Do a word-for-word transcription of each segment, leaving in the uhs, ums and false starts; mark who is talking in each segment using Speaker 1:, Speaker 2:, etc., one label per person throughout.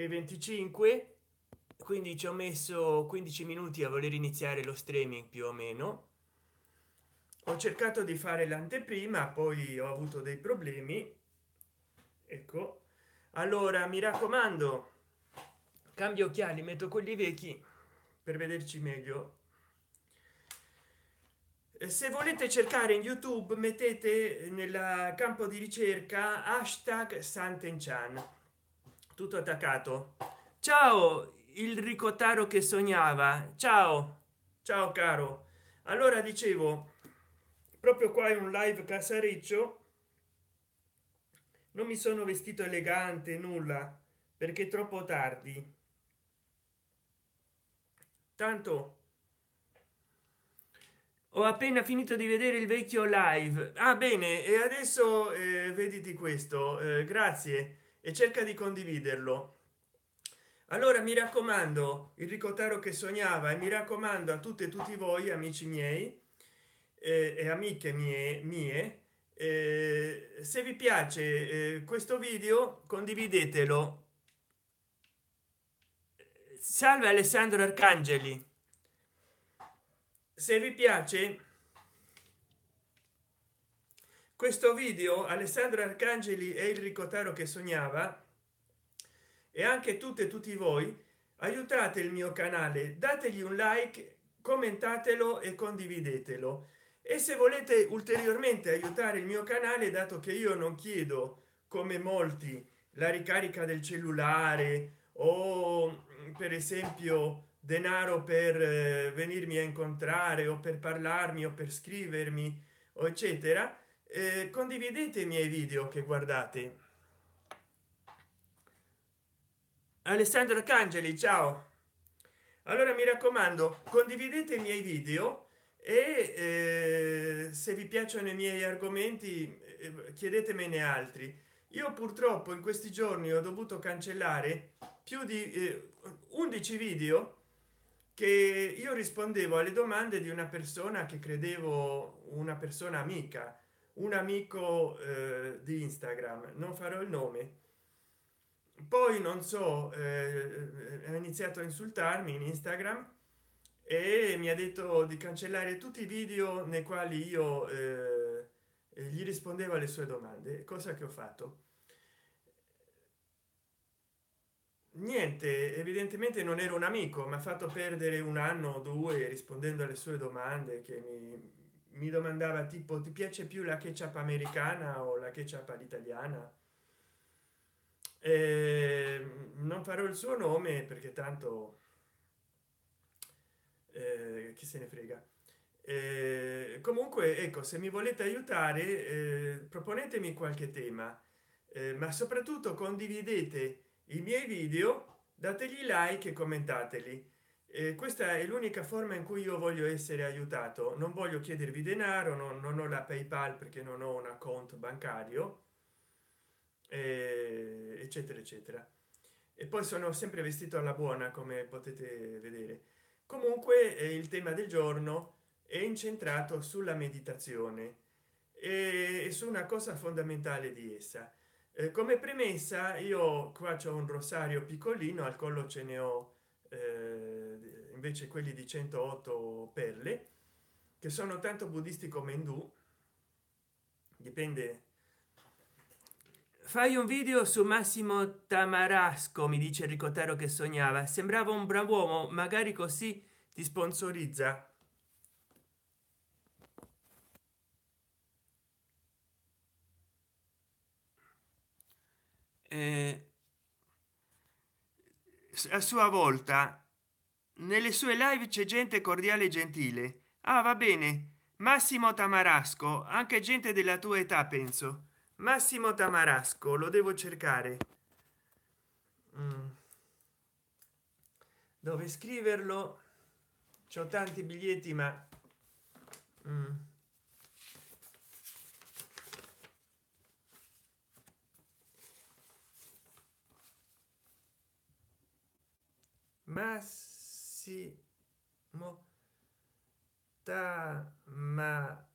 Speaker 1: e venticinque, quindi ci ho messo quindici minuti a voler iniziare lo streaming più o meno. Ho cercato di fare l'anteprima, poi ho avuto dei problemi. Ecco, allora mi raccomando, cambio occhiali, metto quelli vecchi per vederci meglio. Eh, se volete cercare in youtube mettete nel campo di ricerca hashtag Sant'Enchan, tutto attaccato. Ciao, il ricottaro che sognava. Ciao, ciao caro. Allora dicevo, proprio qua è un live casareccio. Non mi sono vestito elegante, nulla, perché è troppo tardi. Tanto ho appena finito di vedere il vecchio live. Ah bene, e adesso eh, vediti questo, eh, grazie, e cerca di condividerlo. Allora mi raccomando, il ricottaro che sognava, e mi raccomando a tutte e tutti voi amici miei eh, e amiche mie mie, eh, se vi piace eh, questo video condividetelo. Salve Alessandro Arcangeli. Se vi piace questo video, Alessandro Arcangeli è il ricottaro che sognava, e anche tutte e tutti voi aiutate il mio canale, dategli un like, commentatelo e condividetelo. E se volete ulteriormente aiutare il mio canale, dato che io non chiedo come molti la ricarica del cellulare o per esempio denaro per eh, venirmi a incontrare o per parlarmi o per scrivermi o eccetera, eh, condividete i miei video che guardate. Alessandro Arcangeli, ciao. Allora mi raccomando, condividete i miei video e eh, se vi piacciono i miei argomenti eh, chiedetemene altri. Io purtroppo in questi giorni ho dovuto cancellare più di eh, undici video che io rispondevo alle domande di una persona che credevo una persona amica, un amico eh, di Instagram, non farò il nome. Poi non so, eh, ha iniziato a insultarmi in Instagram e mi ha detto di cancellare tutti i video nei quali io eh, gli rispondevo alle sue domande, cosa che ho fatto. Niente, evidentemente non ero un amico, mi ha fatto perdere un anno o due rispondendo alle sue domande che mi, mi domandava tipo: ti piace più la ketchup americana o la ketchup all'italiana? Eh, non farò il suo nome perché tanto eh, chi se ne frega. Eh, comunque ecco, se mi volete aiutare eh, proponetemi qualche tema, eh, ma soprattutto condividete i miei video, dategli like e commentateli. Eh, questa è l'unica forma in cui io voglio essere aiutato. Non voglio chiedervi denaro, non, non ho la PayPal perché non ho un account bancario, eh, eccetera eccetera. E poi sono sempre vestito alla buona, come potete vedere. Comunque eh, il tema del giorno è incentrato sulla meditazione e, e su una cosa fondamentale di essa. Eh, come premessa, io qua c'ho un rosario piccolino, al collo ce ne ho eh, invece quelli di centootto perle, che sono tanto buddisti come indù, dipende. Fai un video su Massimo Tamarasco, mi dice il ricottaro che sognava, sembrava un brav'uomo, magari così ti sponsorizza. Eh, a sua volta nelle sue live c'è gente cordiale e gentile. Ah, va bene. Massimo Tamarasco, anche gente della tua età, penso. Massimo Tamarasco, lo devo cercare. Mm. Dove scriverlo? C'ho tanti biglietti, ma mm. Massimo Tama,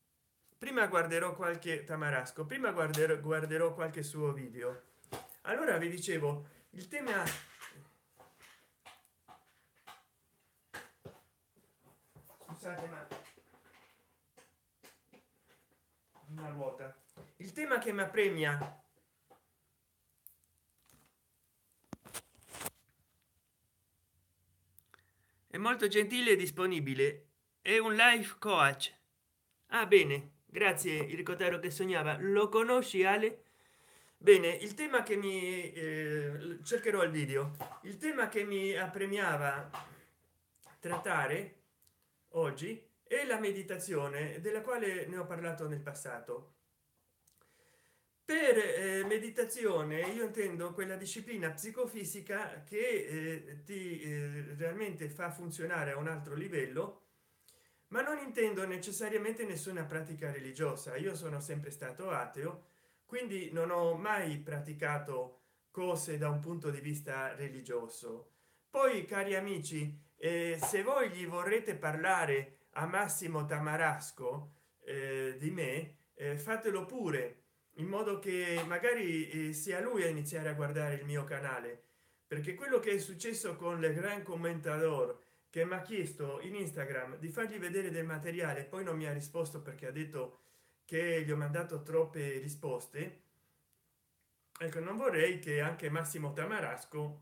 Speaker 1: prima guarderò qualche Tamarasco, prima guarderò, guarderò qualche suo video. Allora allora vi dicevo il tema. Scusate, ma una ruota. Il tema che mi apremia è molto gentile e disponibile, è un life coach. Ah, bene, grazie il ricordaro che sognava. Lo conosci, Ale? Bene, il tema che mi eh, cercherò il video. Il tema che mi apremiava trattare oggi è la meditazione, della quale ne ho parlato nel passato. Per eh, meditazione io intendo quella disciplina psicofisica che eh, ti eh, realmente fa funzionare a un altro livello, ma non intendo necessariamente nessuna pratica religiosa. Io sono sempre stato ateo, quindi non ho mai praticato cose da un punto di vista religioso. Poi, cari amici, eh, se voi gli vorrete parlare a Massimo Tamarasco eh, di me, eh, fatelo pure, in modo che magari eh, sia lui a iniziare a guardare il mio canale, perché quello che è successo con le gran commentatore che mi ha chiesto in Instagram di fargli vedere del materiale, poi non mi ha risposto perché ha detto che gli ho mandato troppe risposte. Ecco, non vorrei che anche Massimo Tamarasco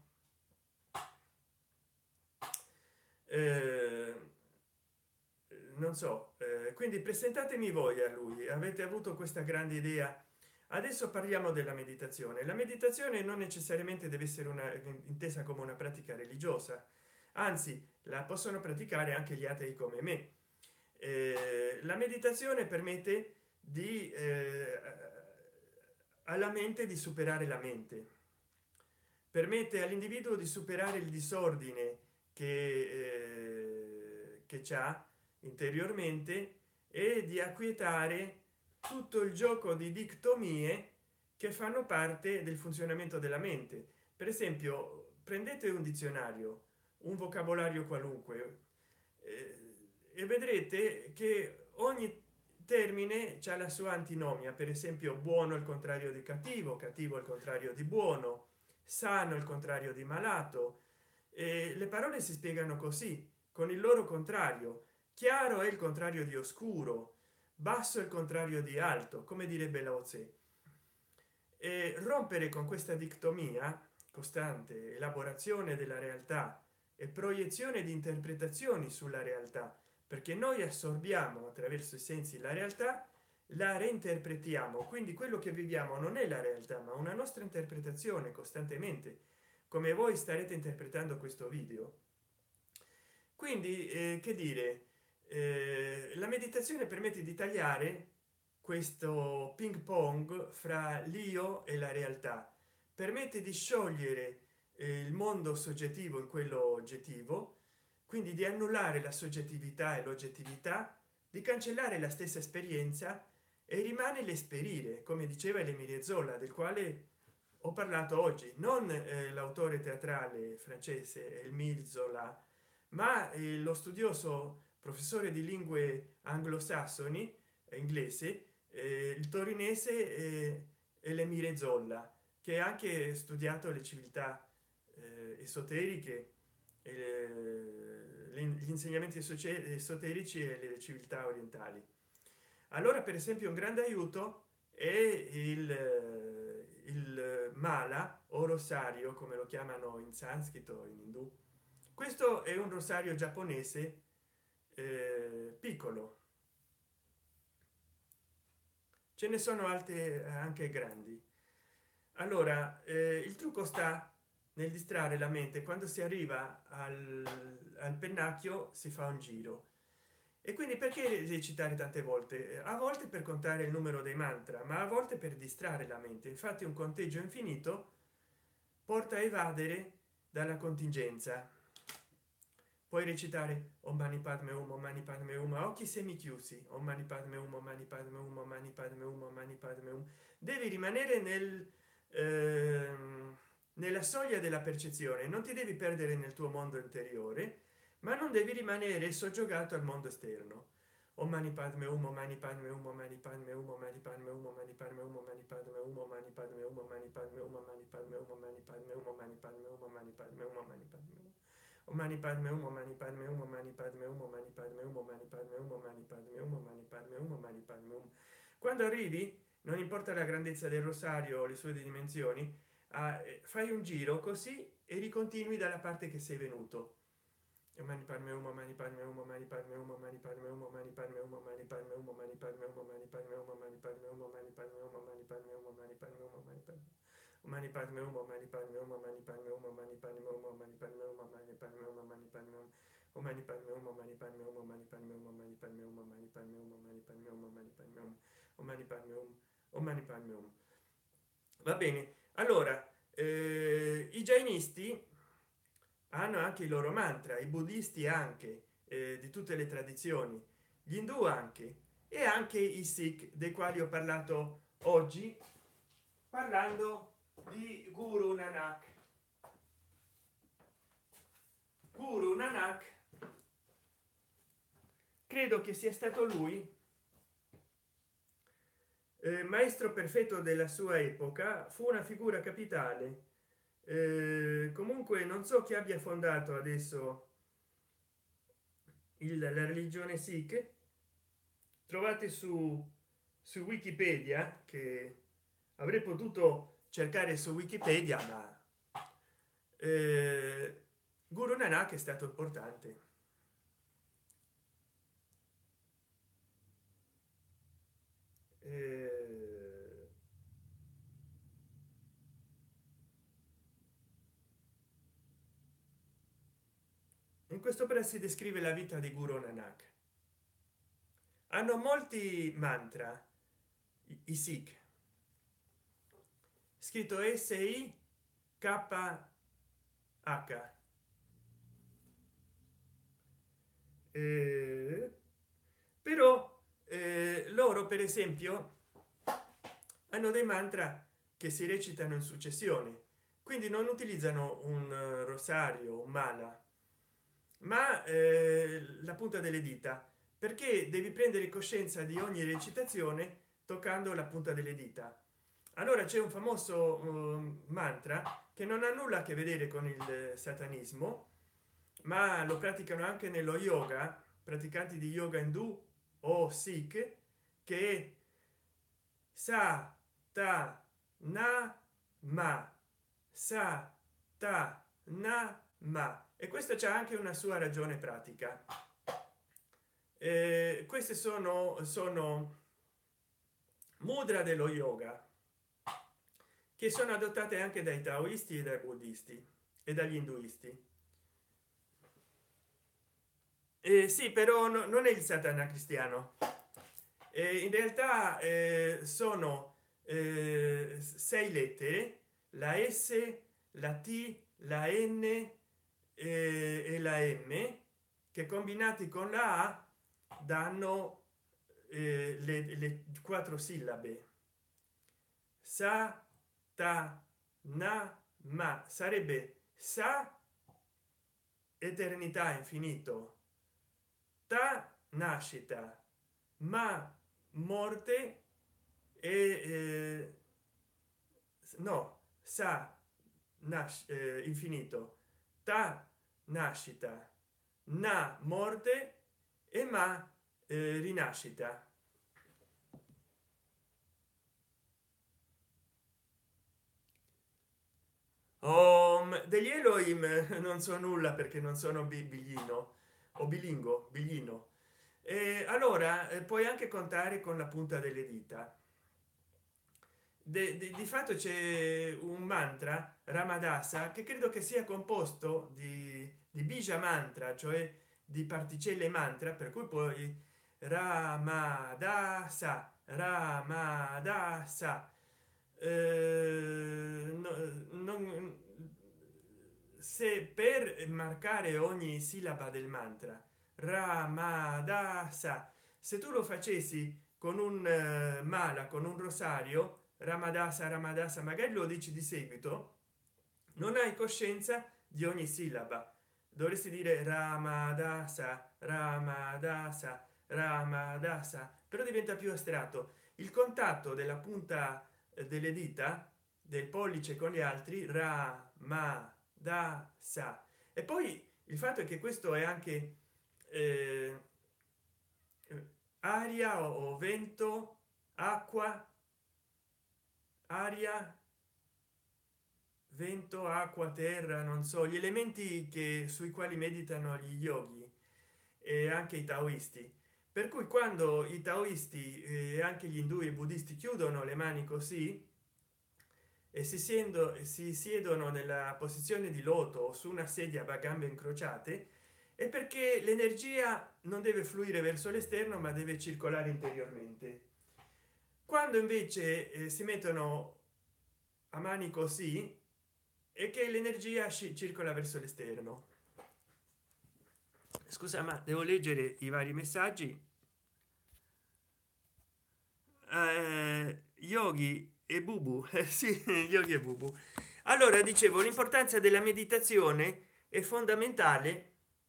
Speaker 1: eh, non so, eh, quindi presentatemi voi a lui. Avete avuto questa grande idea. Adesso parliamo della meditazione. La meditazione non necessariamente deve essere una intesa come una pratica religiosa, anzi la possono praticare anche gli atei come me. Eh, la meditazione permette di eh, alla mente di superare la mente, permette all'individuo di superare il disordine che, eh, che c'ha interiormente e di acquietare tutto il gioco di dicotomie che fanno parte del funzionamento della mente. Per esempio, prendete un dizionario, un vocabolario qualunque, eh, e vedrete che ogni termine c'ha la sua antinomia. Per esempio, buono il contrario di cattivo, cattivo il contrario di buono, sano il contrario di malato. E le parole si spiegano così, con il loro contrario. Chiaro è il contrario di oscuro, basso è il contrario di alto, come direbbe Lao Tse. E rompere con questa dicotomia costante, elaborazione della realtà e proiezione di interpretazioni sulla realtà, perché noi assorbiamo attraverso i sensi la realtà, la reinterpretiamo, quindi quello che viviamo non è la realtà ma una nostra interpretazione costantemente, come voi starete interpretando questo video. Quindi eh, che dire, eh, la meditazione permette di tagliare questo ping pong fra l'io e la realtà, permette di sciogliere eh, il mondo soggettivo in quello oggettivo, quindi di annullare la soggettività e l'oggettività, di cancellare la stessa esperienza e rimane l'esperire, come diceva Émile Zola, del quale ho parlato oggi, non eh, l'autore teatrale francese Émile Zola, ma eh, lo studioso professore di lingue anglosassoni eh, inglese, eh, il torinese eh, Émile Zola, che ha anche studiato le civiltà eh, esoteriche, eh, gli insegnamenti esoterici e le civiltà orientali. Allora, per esempio, un grande aiuto è il, il mala o rosario, come lo chiamano in sanscrito, in indù. Questo è un rosario giapponese eh, piccolo, ce ne sono altre anche grandi. Allora eh, il trucco sta nel distrarre la mente. Quando si arriva al, al pennacchio si fa un giro, e quindi perché recitare tante volte? A volte per contare il numero dei mantra, ma a volte per distrarre la mente. Infatti un conteggio infinito porta a evadere dalla contingenza. Puoi recitare Om Mani Padme Hum, Om Mani Padme Hum a occhi semichiusi, Om Mani Padme Hum, Om Mani Padme Hum, Om Mani Padme Hum, Om Mani Padme Hum. Devi rimanere nel ehm, nella soglia della percezione, non ti devi perdere nel tuo mondo interiore, ma non devi rimanere soggiogato al mondo esterno. Om Mani Padme Hum, Om Mani Padme Hum, Om Mani Padme Hum, Om Mani Padme Hum, Om Mani Padme Hum, Om Mani Padme Hum, Om Mani Padme Hum, Om Mani Padme Hum, Om Mani Padme Hum, Om Mani Padme Hum, Om Mani padme hum mani padme hum mani padme hum mani padme hum Om mani padme hum mani padme hum mani padme hum mani padme hum mani padme hum mani padme hum mani padme hum mani padme hum. Quando arrivi, non importa la grandezza del rosario o le sue dimensioni, ah, fai un giro così e ricontinui dalla parte che sei venuto. Mani padme hum mani padme hum mani padme hum mani padme hum mani padme hum mani padme hum mani padme hum mani padme hum mani padme hum mani padme hum mani padme hum mani padme hum mani padme mani padme hum mani padme hum mani padme hum mani padme hum mani padme hum mani padme hum mani padme hum mani padme hum mani padme hum mani padme hum mani padme hum mani padme hum mani padme hum mani padme hum mani padme hum mani padme hum. Va bene, allora eh, i jainisti hanno anche i loro mantra, i buddisti anche, eh, di tutte le tradizioni, gli indù anche, e anche i sikh, dei quali ho parlato oggi parlando di Guru Nanak. Guru Nanak credo che sia stato lui eh, maestro perfetto della sua epoca, fu una figura capitale. Eh, comunque non so chi abbia fondato adesso il, la religione sikh. Trovate su su Wikipedia, che avrei potuto cercare su Wikipedia, ma eh, Guru Nanak è stato importante. Eh, in questo opera si descrive la vita di Guru Nanak. Hanno molti mantra i, i sikh, scritto S I K H, eh, però eh, loro per esempio hanno dei mantra che si recitano in successione, quindi non utilizzano un uh, rosario, un mala, ma eh, la punta delle dita, perché devi prendere coscienza di ogni recitazione toccando la punta delle dita. Allora c'è un famoso uh, mantra che non ha nulla a che vedere con il satanismo, ma lo praticano anche nello yoga, praticanti di yoga indù o sikh, che è sa ta na ma, sa ta na ma, e questo c'è anche una sua ragione pratica. Eh, queste sono sono mudra dello yoga che sono adottate anche dai taoisti e dai buddisti e dagli induisti. Eh, sì, però no, non è il satana cristiano. Eh, in realtà eh, sono eh, sei lettere, la S, la T, la N eh, e la M, che combinati con la A danno eh, le, le quattro sillabe. Sa ta na ma, sarebbe sa eternità, infinito, ta nascita, ma morte, e eh, no, sa nas eh, infinito, ta nascita, na morte, e ma eh, rinascita. Om degli Elohim non so nulla, perché non sono biglino o bilingo biglino. E allora eh, puoi anche contare con la punta delle dita. De, de, di fatto c'è un mantra Ramadasa che credo che sia composto di, di bija mantra, cioè di particelle mantra, per cui poi Ramadasa Ramadasa eh, no, non, se per marcare ogni sillaba del mantra Ramadasa, se tu lo facessi con un eh, mala, con un rosario Ramadasa Ramadasa, magari lo dici di seguito, non hai coscienza di ogni sillaba. Dovresti dire Ramadasa Ramadasa Ramadasa, però diventa più astratto. Il contatto della punta delle dita del pollice con gli altri, ra ma da sa. E poi il fatto è che questo è anche eh, aria o, o vento, acqua, aria, vento, acqua, terra, non so, gli elementi che sui quali meditano gli yogi e anche i taoisti. Per cui quando i taoisti e anche gli indù e i buddisti chiudono le mani così e si siendo si siedono nella posizione di loto o su una sedia a gambe incrociate, è perché l'energia non deve fluire verso l'esterno ma deve circolare interiormente. Quando invece eh, si mettono a mani così e che l'energia circola verso l'esterno. Scusa, ma devo leggere i vari messaggi. eh, yogi e bubu. Eh, sì, yogi e bubu. Allora, dicevo, l'importanza della meditazione è fondamentale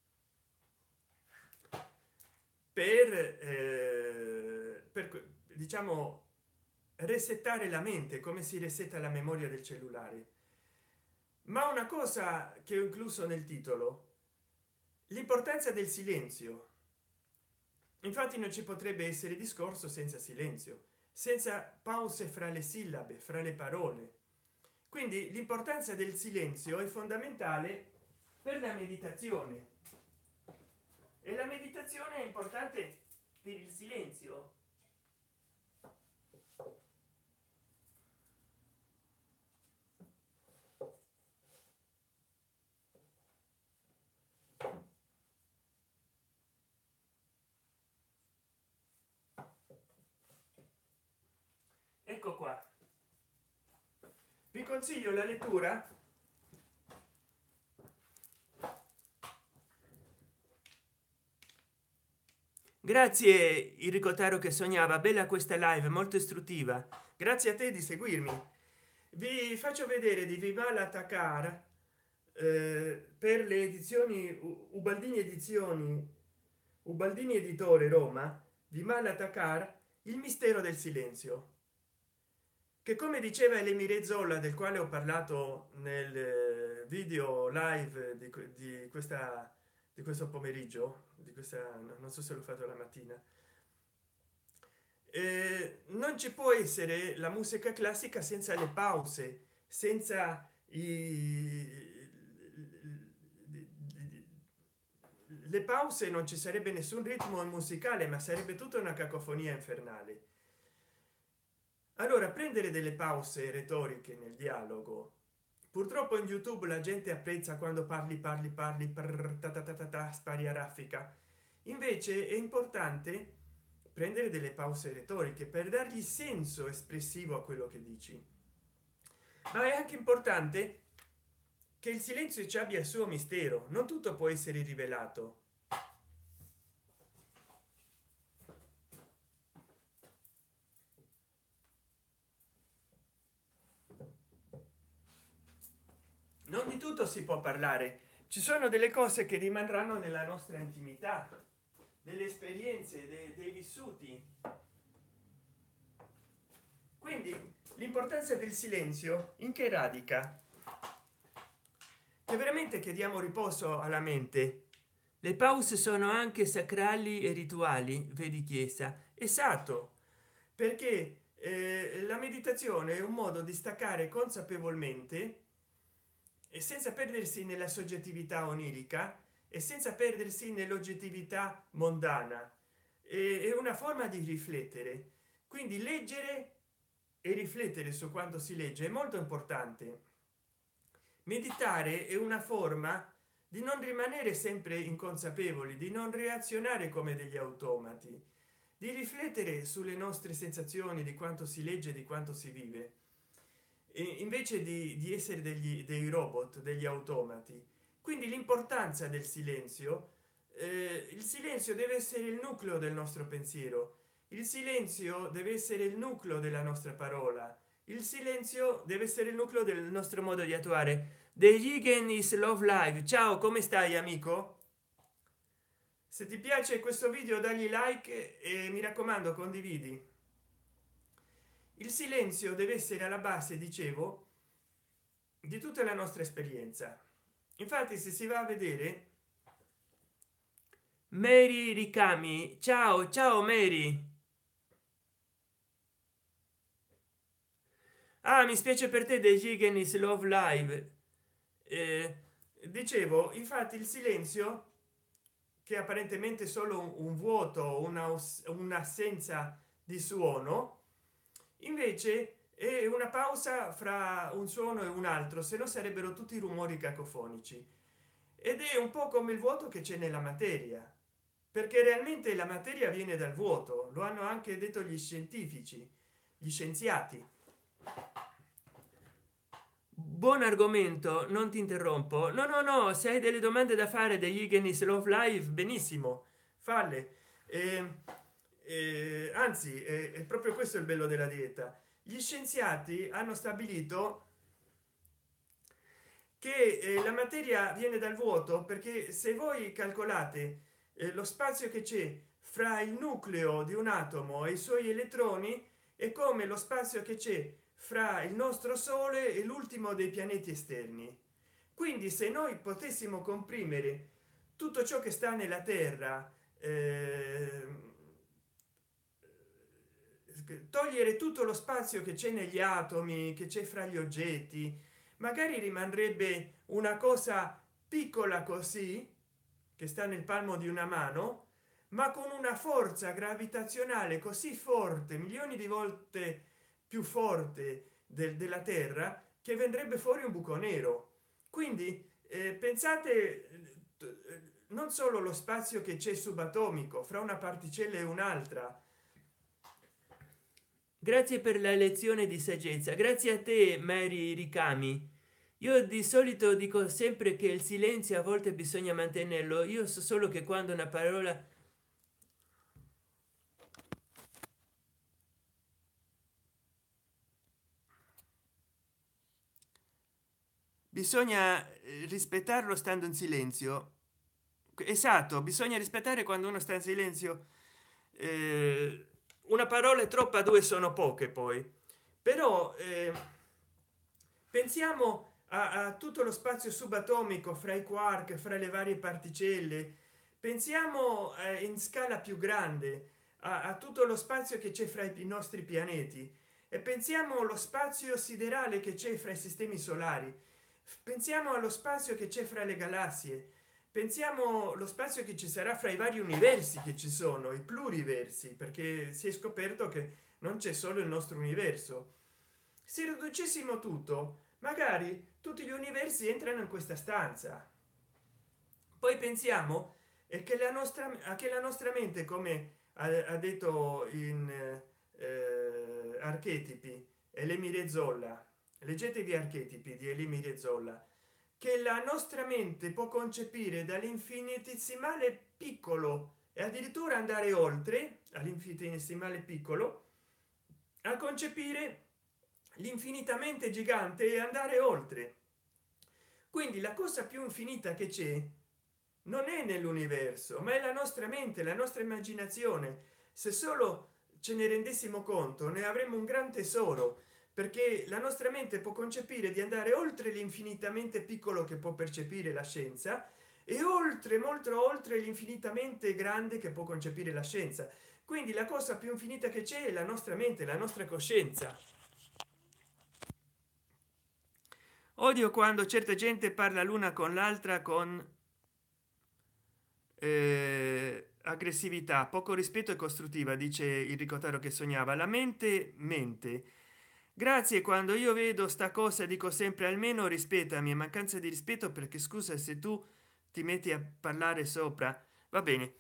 Speaker 1: per, eh, per diciamo resettare la mente, come si resetta la memoria del cellulare. Ma una cosa che ho incluso nel titolo: l'importanza del silenzio. Infatti non ci potrebbe essere discorso senza silenzio, senza pause fra le sillabe, fra le parole. Quindi l'importanza del silenzio è fondamentale per la meditazione, e la meditazione è importante per il silenzio. Ecco qua, vi consiglio la lettura grazie il ricotaro che sognava. Bella questa live, molto istruttiva, grazie a te di seguirmi. Vi faccio vedere di Vivala Takar eh, per le edizioni Ubaldini edizioni Ubaldini editore Roma, di Mala Takar, il mistero del silenzio, che, come diceva Elemire Zolla, del quale ho parlato nel video live di, di questa di questo pomeriggio, di questa, non so se l'ho fatto la mattina, eh, non ci può essere la musica classica senza le pause, senza i le pause, non ci sarebbe nessun ritmo musicale, ma sarebbe tutta una cacofonia infernale. Allora, prendere delle pause retoriche nel dialogo, purtroppo in YouTube la gente apprezza quando parli parli parli prrr, ta ta ta ta ta, spari a raffica. Invece è importante prendere delle pause retoriche per dargli senso espressivo a quello che dici. Ma è anche importante che il silenzio ci abbia il suo mistero, non tutto può essere rivelato. Non di tutto si può parlare, ci sono delle cose che rimarranno nella nostra intimità, delle esperienze, dei, dei vissuti. Quindi l'importanza del silenzio in che radica? Che veramente chiediamo riposo alla mente. Le pause sono anche sacrali e rituali, vedi Chiesa. Esatto, perché eh, la meditazione è un modo di staccare consapevolmente e senza perdersi nella soggettività onirica e senza perdersi nell'oggettività mondana. E, è una forma di riflettere, quindi leggere e riflettere su quanto si legge è molto importante. Meditare è una forma di non rimanere sempre inconsapevoli, di non reazionare come degli automati, di riflettere sulle nostre sensazioni, di quanto si legge, di quanto si vive, e invece di, di essere degli dei robot, degli automati. Quindi l'importanza del silenzio, eh, il silenzio deve essere il nucleo del nostro pensiero, il silenzio deve essere il nucleo della nostra parola, il silenzio deve essere il nucleo del nostro modo di attuare. The Yigen is Love Live. Ciao, come stai, amico? Se ti piace questo video dagli like e mi raccomando condividi. Il silenzio deve essere alla base, dicevo, di tutta la nostra esperienza. Infatti se si va a vedere, Mary Ricami, ciao ciao Mary. Ah, mi spiace per te degli Higgins Love Live. Eh, dicevo, infatti il silenzio, che apparentemente è solo un, un vuoto, una un'assenza di suono, invece è una pausa fra un suono e un altro, se no sarebbero tutti rumori cacofonici. Ed è un po' come il vuoto che c'è nella materia, perché realmente la materia viene dal vuoto, lo hanno anche detto gli scientifici, gli scienziati. Buon argomento, non ti interrompo. No no no, se hai delle domande da fare degli Higgins Love Live, benissimo, falle. Eh, eh, anzi è, è proprio questo il bello della dieta. Gli scienziati hanno stabilito che eh, la materia viene dal vuoto, perché se voi calcolate eh, lo spazio che c'è fra il nucleo di un atomo e i suoi elettroni, è come lo spazio che c'è fra il nostro sole e l'ultimo dei pianeti esterni. Quindi se noi potessimo comprimere tutto ciò che sta nella terra, eh, togliere tutto lo spazio che c'è negli atomi, che c'è fra gli oggetti, magari rimarrebbe una cosa piccola così, che sta nel palmo di una mano, ma con una forza gravitazionale così forte, milioni di volte più forte del, della terra, che vendrebbe fuori un buco nero. Quindi eh, pensate eh, non solo lo spazio che c'è subatomico fra una particella e un'altra. Grazie per la lezione di saggezza. Grazie a te Mary Ricami. Io di solito dico sempre che il silenzio a volte bisogna mantenerlo. Io so solo che quando una parola bisogna eh, rispettarlo stando in silenzio. Esatto, bisogna rispettare quando uno sta in silenzio. Eh, una parola è troppa, due sono poche poi. Però eh, pensiamo a, a tutto lo spazio subatomico fra i quark, fra le varie particelle. Pensiamo eh, in scala più grande a, a tutto lo spazio che c'è fra i nostri pianeti, e pensiamo allo spazio siderale che c'è fra i sistemi solari. Pensiamo allo spazio che c'è fra le galassie. Pensiamo allo spazio che ci sarà fra i vari universi che ci sono, i pluriversi, perché si è scoperto che non c'è solo il nostro universo. Se riducessimo tutto, magari tutti gli universi entrano in questa stanza. Poi pensiamo e che la nostra a che la nostra mente, come ha, ha detto in eh, archetipi Elimire Zolla, leggetevi archetipi di Elimire Zolla, che la nostra mente può concepire dall'infinitesimale piccolo e addirittura andare oltre all'infinitesimale piccolo a concepire l'infinitamente gigante e andare oltre. Quindi la cosa più infinita che c'è non è nell'universo, ma è la nostra mente, la nostra immaginazione. Se solo ce ne rendessimo conto, ne avremmo un gran tesoro, perché la nostra mente può concepire di andare oltre l'infinitamente piccolo che può percepire la scienza e oltre, molto oltre l'infinitamente grande che può concepire la scienza. Quindi la cosa più infinita che c'è è la nostra mente, la nostra coscienza. Odio quando certa gente parla l'una con l'altra con eh, aggressività, poco rispetto e costruttiva, dice il ricotaro che sognava. La mente mente. Grazie, quando io vedo sta cosa dico sempre almeno rispettami, e mancanza di rispetto, perché scusa se tu ti metti a parlare sopra. Va bene.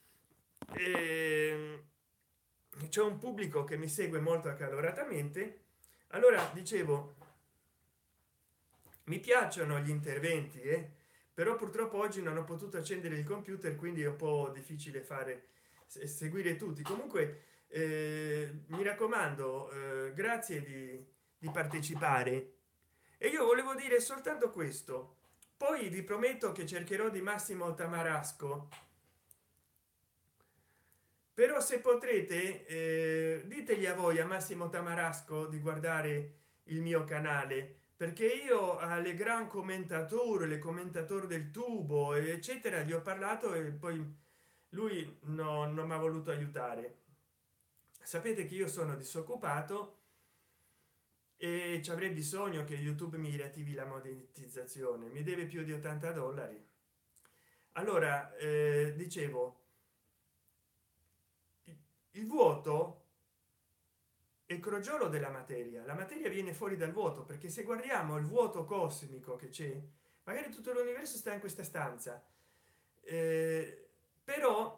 Speaker 1: Eh, c'è un pubblico che mi segue molto accaloratamente. Allora dicevo, mi piacciono gli interventi, eh? Però purtroppo oggi non ho potuto accendere il computer, quindi è un po' difficile fare seguire tutti. Comunque eh, mi raccomando, eh, grazie di, di partecipare. E io volevo dire soltanto questo, poi vi prometto che cercherò di Massimo Tamarasco. Però se potrete eh, ditegli a voi, a Massimo Tamarasco, di guardare il mio canale, perché io alle gran commentatore, le commentatore del tubo eccetera gli ho parlato e poi lui no, non mi ha voluto aiutare. Sapete che io sono disoccupato e ci avrei bisogno che YouTube mi riattivi la monetizzazione, mi deve più di ottanta dollari. Allora eh, dicevo, il vuoto è il crogiolo della materia. La materia viene fuori dal vuoto, perché se guardiamo il vuoto cosmico che c'è, magari tutto l'universo sta in questa stanza, eh, però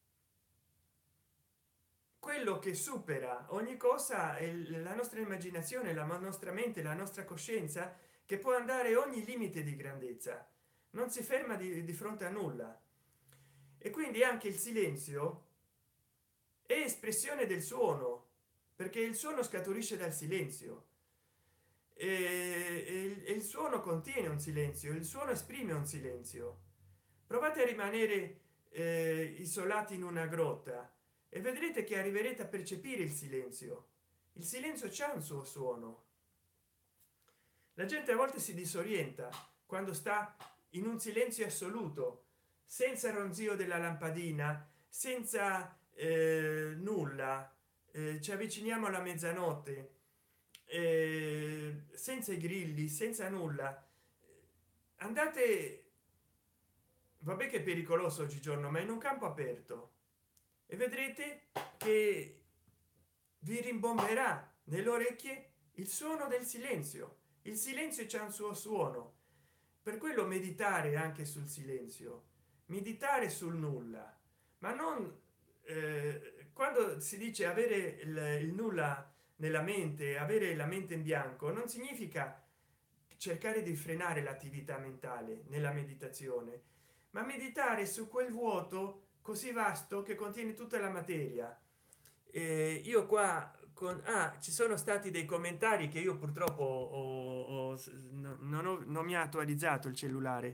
Speaker 1: quello che supera ogni cosa è la nostra immaginazione, la nostra mente, la nostra coscienza, che può andare ogni limite di grandezza, non si ferma di, di fronte a nulla. E quindi anche il silenzio è espressione del suono, perché il suono scaturisce dal silenzio e, e- e il suono contiene un silenzio, il suono esprime un silenzio. Provate a rimanere eh, isolati in una grotta e vedrete che arriverete a percepire il silenzio. Il silenzio c'è un suo suono. La gente a volte si disorienta quando sta in un silenzio assoluto, senza il ronzio della lampadina, senza eh, nulla. Eh, ci avviciniamo alla mezzanotte, eh, senza i grilli, senza nulla. Andate, vabbè che è pericoloso oggigiorno, ma in un campo aperto e vedrete che vi rimbomberà nelle orecchie il suono del silenzio. Il silenzio c'è un suo suono, per quello meditare anche sul silenzio, meditare sul nulla, ma non eh, quando si dice avere il, il nulla nella mente, avere la mente in bianco, non significa cercare di frenare l'attività mentale nella meditazione, ma meditare su quel vuoto così vasto che contiene tutta la materia. Eh, io qua con ah, ci sono stati dei commentari che io purtroppo ho, ho- no- non, ho, non mi ha attualizzato il cellulare.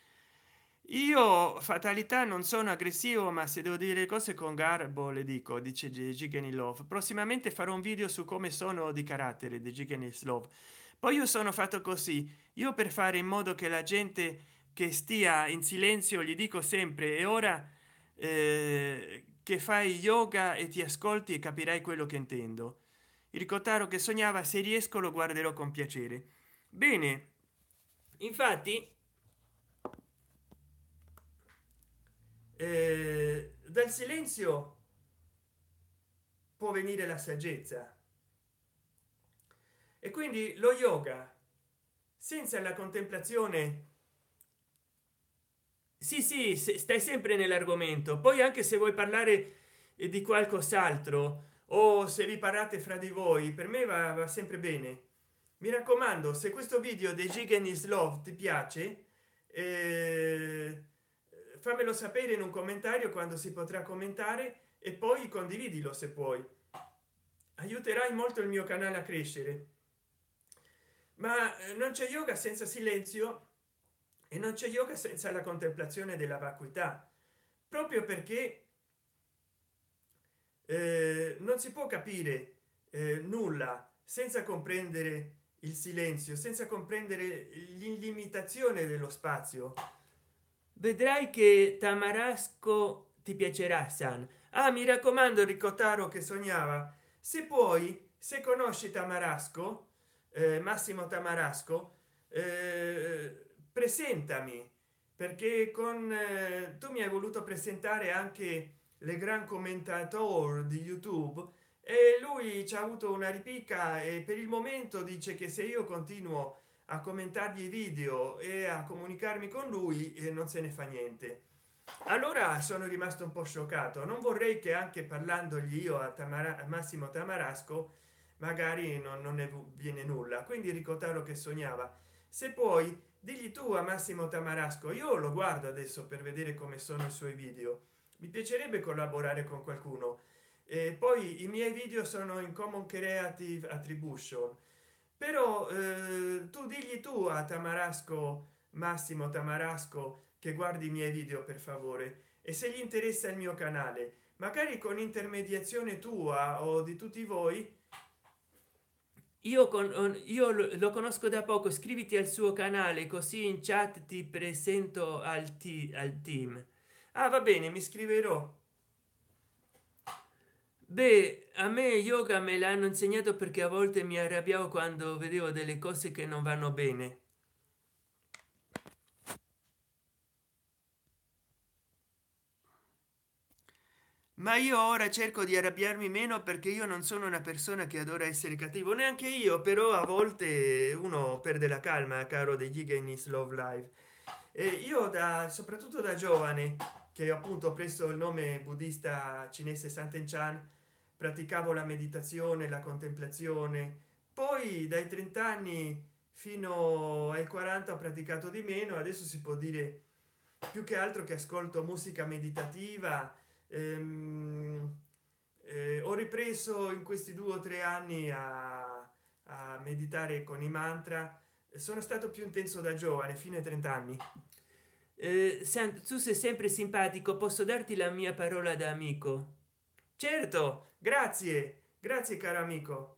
Speaker 1: Io fatalità non sono aggressivo, ma se devo dire cose con garbo le dico, dice Gigen Love. Prossimamente farò un video su come sono di carattere di Gigen Love. Poi io sono fatto così, io per fare in modo che la gente che stia in silenzio gli dico sempre e ora eh, che fai yoga e ti ascolti e capirai quello che intendo. Il Cotaro che sognava, se riesco lo guarderò con piacere. Bene, infatti eh, dal silenzio può venire la saggezza e quindi lo yoga senza la contemplazione. Sì, sì, se- stai sempre nell'argomento, poi anche se vuoi parlare eh, di qualcos'altro o se vi parlate fra di voi, per me va, va sempre bene. Mi raccomando, se questo video dei Gigan is Love ti piace, eh, fammelo sapere in un commentario quando si potrà commentare e poi condividilo se puoi. Aiuterai molto il mio canale a crescere. Ma eh, non c'è yoga senza silenzio e non c'è yoga senza la contemplazione della vacuità, proprio perché eh, non si può capire eh, nulla senza comprendere il silenzio, senza comprendere l'illimitazione dello spazio. Vedrai che Tamarasco ti piacerà, San. Ah, mi raccomando, Ricotaro che sognava, se puoi, se conosci Tamarasco, eh, Massimo Tamarasco, eh, presentami, perché con eh, tu mi hai voluto presentare anche le gran commentator di YouTube e lui ci ha avuto una ripicca e per il momento dice che se io continuo a commentargli i video e a comunicarmi con lui e non se ne fa niente. Allora sono rimasto un po' scioccato, non vorrei che anche parlandogli io a, Tamara, a Massimo Tamarasco magari non, non ne viene nulla. Quindi Ricotaro che sognava, se puoi digli tu a Massimo Tamarasco, io lo guardo adesso per vedere come sono i suoi video, mi piacerebbe collaborare con qualcuno. E poi i miei video sono in Common Creative Attribution, però eh, tu digli tu a Tamarasco, Massimo Tamarasco, che guardi i miei video per favore, e se gli interessa il mio canale, magari con intermediazione tua o di tutti voi, io con io lo, lo conosco da poco, iscriviti al suo canale così in chat ti presento al, ti- al team. Ah, va bene, mi scriverò. Beh, a me yoga me l'hanno insegnato perché a volte mi arrabbiavo quando vedevo delle cose che non vanno bene. Ma io ora cerco di arrabbiarmi meno perché io non sono una persona che adora essere cattivo, neanche io, però a volte uno perde la calma, caro degli Guinness Love Live. E io da, soprattutto da giovane, che appunto ho preso il nome buddista cinese Santen Chan, praticavo la meditazione, la contemplazione. Poi dai trenta anni fino ai quaranta ho praticato di meno, adesso si può dire più che altro che ascolto musica meditativa. ehm, eh, Ho ripreso in questi due o tre anni a, a meditare con i mantra. Sono stato più intenso da giovane, fine trenta anni. Eh, San- tu sei sempre simpatico, posso darti la mia parola da amico? Certo, grazie, grazie caro amico.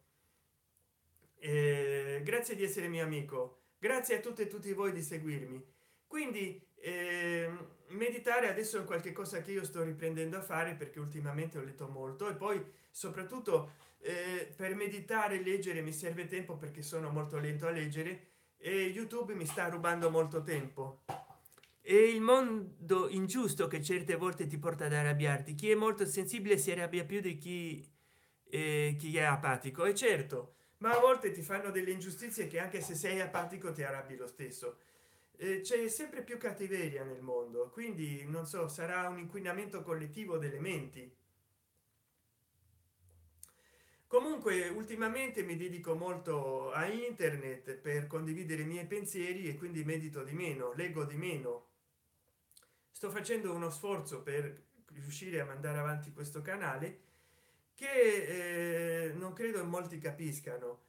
Speaker 1: Eh, grazie di essere mio amico, grazie a tutte e tutti voi di seguirmi. Quindi ehm, meditare adesso è qualche cosa che io sto riprendendo a fare perché ultimamente ho letto molto e poi soprattutto eh, per meditare e leggere mi serve tempo perché sono molto lento a leggere e YouTube mi sta rubando molto tempo. È il mondo ingiusto che certe volte ti porta ad arrabbiarti. Chi è molto sensibile si arrabbia più di chi, eh, chi è apatico, e certo, ma a volte ti fanno delle ingiustizie che anche se sei apatico ti arrabbi lo stesso. Eh, c'è sempre più cattiveria nel mondo, quindi non so, sarà un inquinamento collettivo delle menti. Comunque ultimamente mi dedico molto a internet per condividere i miei pensieri e quindi medito di meno, leggo di meno. Sto facendo uno sforzo per riuscire a mandare avanti questo canale che eh, non credo in molti capiscano.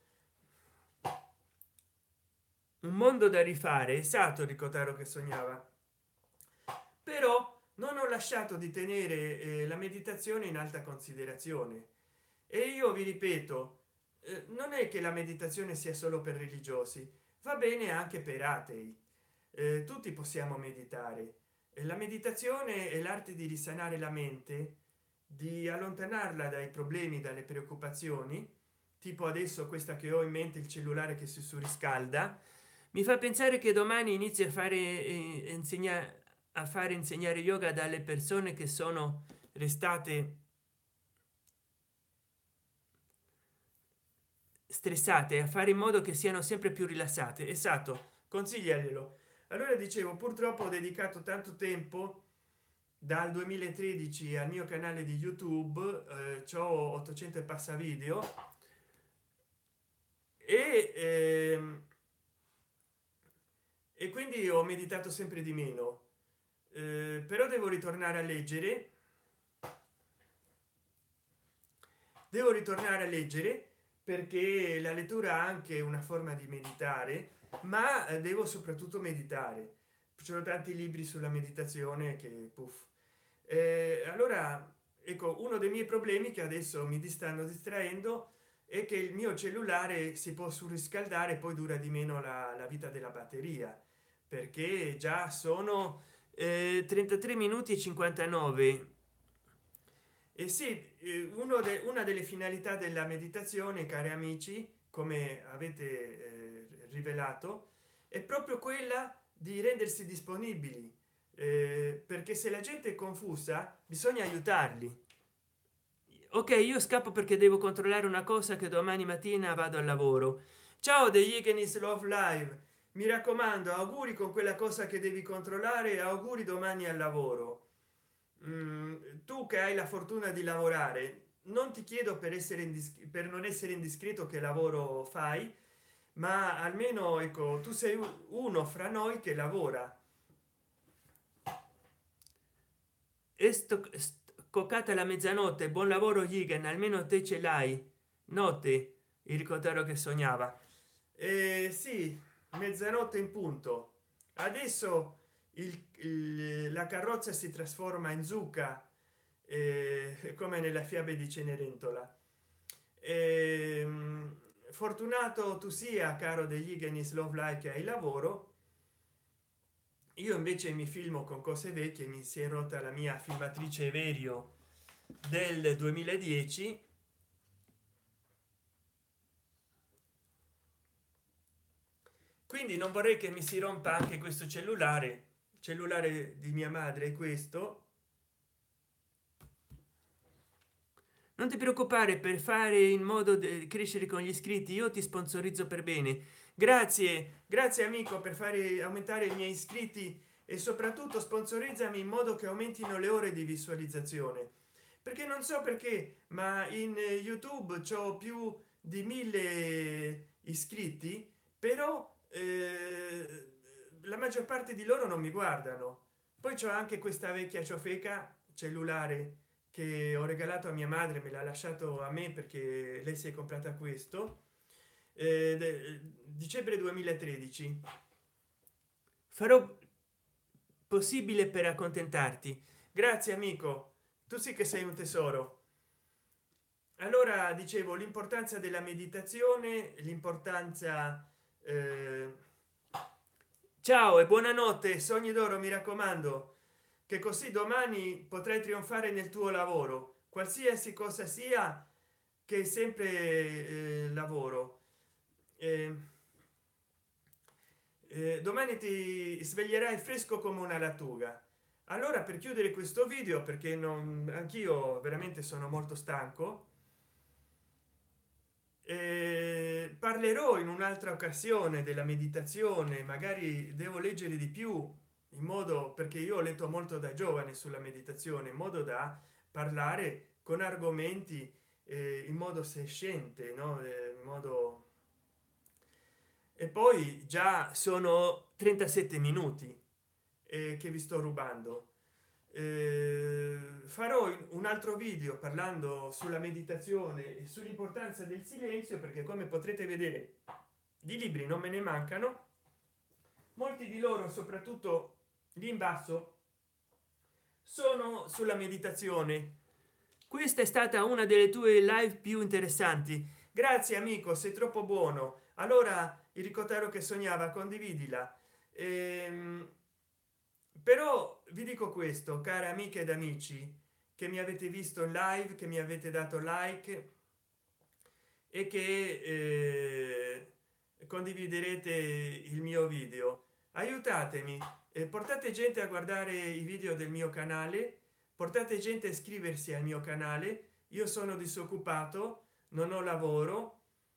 Speaker 1: Un mondo da rifare, esatto, Ricotaro che sognava. Però non ho lasciato di tenere eh, la meditazione in alta considerazione. E io vi ripeto, eh, non è che la meditazione sia solo per religiosi, va bene anche per atei. Eh, tutti possiamo meditare. E la meditazione è l'arte di risanare la mente, di allontanarla dai problemi, dalle preoccupazioni, tipo adesso questa che ho in mente, il cellulare che si surriscalda. Mi fa pensare che domani inizio a fare eh, insegna a fare insegnare yoga dalle persone che sono restate stressate, a fare in modo che siano sempre più rilassate. Esatto, consigliaglielo. Allora dicevo, purtroppo ho dedicato tanto tempo dal duemilatredici al mio canale di YouTube, eh, c'ho ottocento e passa video e ehm, e quindi ho meditato sempre di meno. Eh, però devo ritornare a leggere, devo ritornare a leggere perché la lettura ha anche una forma di meditare, ma eh, devo soprattutto meditare. Ci sono tanti libri sulla meditazione che puff. Eh, allora ecco, uno dei miei problemi che adesso mi di- stanno distraendo è che il mio cellulare si può surriscaldare e poi dura di meno la, la vita della batteria, perché già sono eh, trentatré minuti e cinquantanove. E sì, eh, uno de- una delle finalità della meditazione, cari amici, come avete eh, rivelato, è proprio quella di rendersi disponibili, eh, perché se la gente è confusa bisogna aiutarli. Ok, io scappo perché devo controllare una cosa che domani mattina vado al lavoro. Ciao degli Igenis Love Live, mi raccomando, auguri con quella cosa che devi controllare e auguri domani al lavoro. Mm, tu che hai la fortuna di lavorare, non ti chiedo per essere indis- per non essere indiscreto che lavoro fai, ma almeno ecco, tu sei u- uno fra noi che lavora. E sto, scoccata la mezzanotte, buon lavoro Gigan, almeno te ce l'hai. Notte, il ricordaro che sognava. Eh, sì, mezzanotte in punto. Adesso il- il- la carrozza si trasforma in zucca, eh, come nella fiabe di Cenerentola. Ehm, fortunato tu sia, caro degli Ignis Love Like, che hai lavoro. Io invece mi filmo con cose vecchie, mi si è rotta la mia filmatrice Verio del duemiladieci, quindi non vorrei che mi si rompa anche questo cellulare cellulare di mia madre. Questo, non ti preoccupare, per fare in modo di crescere con gli iscritti io ti sponsorizzo per bene. Grazie, grazie amico, per fare aumentare i miei iscritti, e soprattutto sponsorizzami in modo che aumentino le ore di visualizzazione, perché non so perché, ma in YouTube c'ho più di mille iscritti, però eh, la maggior parte di loro non mi guardano. Poi c'ho anche questa vecchia ciofeca cellulare che ho regalato a mia madre, me l'ha lasciato a me perché lei si è comprata questo, eh, de- dicembre duemilatredici. Farò possibile per accontentarti. Grazie amico, tu sì che sei un tesoro. Allora dicevo, l'importanza della meditazione, l'importanza eh, ciao e buonanotte, sogni d'oro, mi raccomando, che così domani potrai trionfare nel tuo lavoro, qualsiasi cosa sia, che è sempre eh, lavoro. Eh, eh, domani ti sveglierai fresco come una lattuga. Allora, per chiudere questo video, perché non anch'io veramente sono molto stanco, eh, parlerò in un'altra occasione della meditazione. Magari devo leggere di più, in modo, perché io ho letto molto da giovane sulla meditazione, in modo da parlare con argomenti eh, in modo sesciente, no? Eh, in modo. E poi già sono trentasette minuti eh, che vi sto rubando. Eh, farò un altro video parlando sulla meditazione e sull'importanza del silenzio, perché come potrete vedere di libri non me ne mancano, molti di loro, soprattutto lì in basso, sono sulla meditazione. Questa è stata una delle tue live più interessanti. Grazie amico, sei troppo buono. Allora il ricottaro che sognava, condividila. Ehm, però vi dico questo, care amiche ed amici che mi avete visto in live, che mi avete dato like e che eh, condividerete il mio video, aiutatemi, eh, portate gente a guardare i video del mio canale, portate gente a iscriversi al mio canale. Io sono disoccupato, non ho lavoro,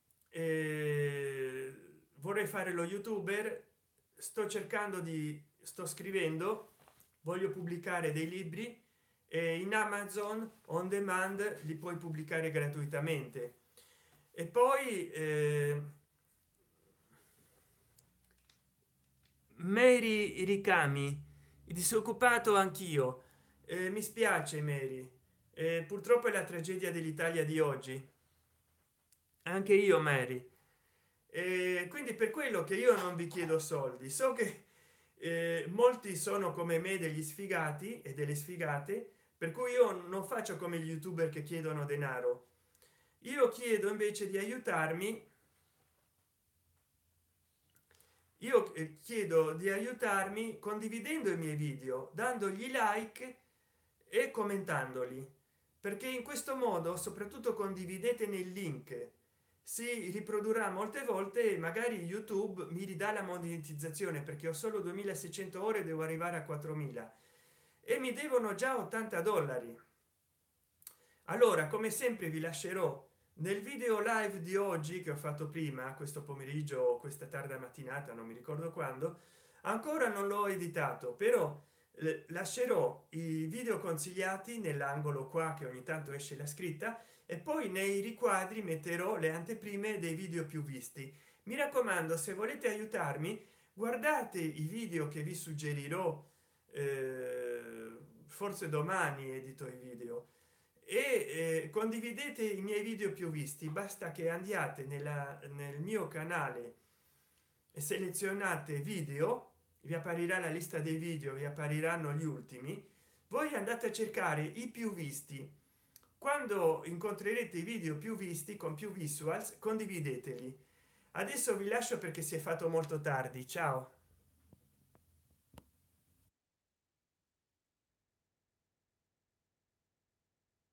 Speaker 1: eh, vorrei fare lo youtuber, sto cercando di sto scrivendo, voglio pubblicare dei libri e in Amazon on demand li puoi pubblicare gratuitamente. E poi eh, Mary Ricami, disoccupato anch'io. Eh, mi spiace Mary, eh, purtroppo è la tragedia dell'Italia di oggi. Anche io Mary, e quindi per quello che io non vi chiedo soldi. So che eh, molti sono come me degli sfigati e delle sfigate, per cui io non faccio come gli youtuber che chiedono denaro. Io chiedo invece di aiutarmi. Io eh, chiedo di aiutarmi condividendo i miei video, dandogli like e commentandoli, perché in questo modo, soprattutto condividete nel link, si riprodurrà molte volte e magari YouTube mi ridà la monetizzazione, perché ho solo duemilaseicento ore, devo arrivare a quattromila e mi devono già ottanta dollari. Allora, come sempre vi lascerò nel video live di oggi che ho fatto prima, questo pomeriggio o questa tarda mattinata, non mi ricordo quando, ancora non l'ho editato, però eh, lascerò i video consigliati nell'angolo qua che ogni tanto esce la scritta, e poi nei riquadri metterò le anteprime dei video più visti. Mi raccomando, se volete aiutarmi, guardate i video che vi suggerirò, eh, forse domani edito i video, e eh, condividete i miei video più visti. Basta che andiate nella, nel mio canale e selezionate video, vi apparirà la lista dei video, vi appariranno gli ultimi, voi andate a cercare i più visti. quando incontrerete i video più visti con più visuals condivideteli. Adesso vi lascio perché si è fatto molto tardi. Ciao.